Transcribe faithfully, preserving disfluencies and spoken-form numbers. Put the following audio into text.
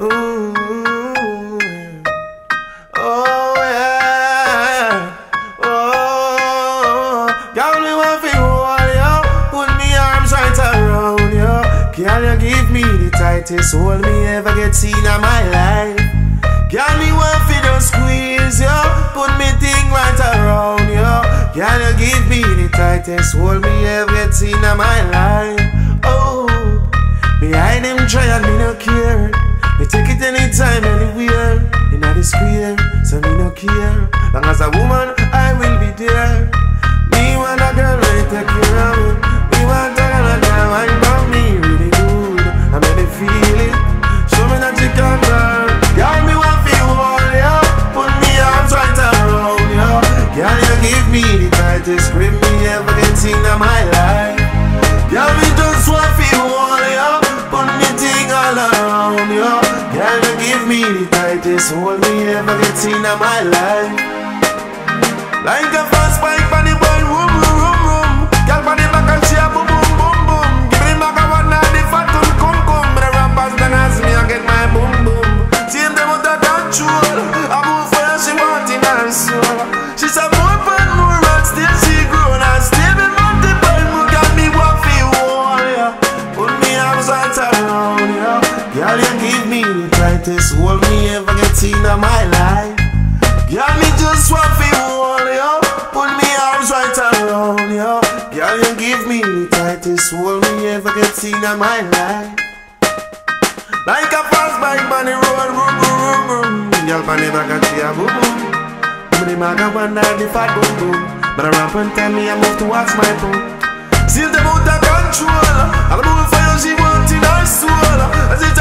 Ooh. Oh yeah. Oh, girl, me want fi hold you, put me arms right around you. Girl, you give me the tightest hold me ever get seen in my life. Girl, me want fi just squeeze you, put me thing right around you. Girl, you give me the tightest hold me ever get seen in my life. Oh, behind them try and me no care. Me take it anytime, anywhere. Inna the square, so me no care. Long as a woman, I will be there. Me want a girl ready take care of me. Me want a girl that can wine for me really good. I make me feel it. Show me that you can, girl. Girl, me want feel hold you, put me arms right around you. Girl, you give me the tightest grip me ever get seen in my life. Girl, me just want feel hold you, put me thing all around you. Girl, you give me the tightest hold me ever get seen in my life. Like a fast bike on the boy, room, room, room, room. Girl, on the back and she a boom, boom, boom, boom. Give me the back of one night, the fat one, come, come. But the rappers done ask me, I get my boom, boom. See them out of control. I move for her, she want in her soul. She's a more fun, more and still she grown. And still be multiple, more got me what feel all, yeah. Put me arms right around, yeah. Girl, you give me the tightest hold me ever get seen in my life. Girl, me just want feel hold you, put me arms right around you. Girl, you give me the tightest hold me ever get seen in my life. Like a fast bike on the road, boom, boom, boom, boom. Girl, on the back and she a boom, boom. But the maga one night, the fat boom, boom. But I ramp and tell me I move towards my boom. See them out of control. I'll move for you, she want in her soul. As it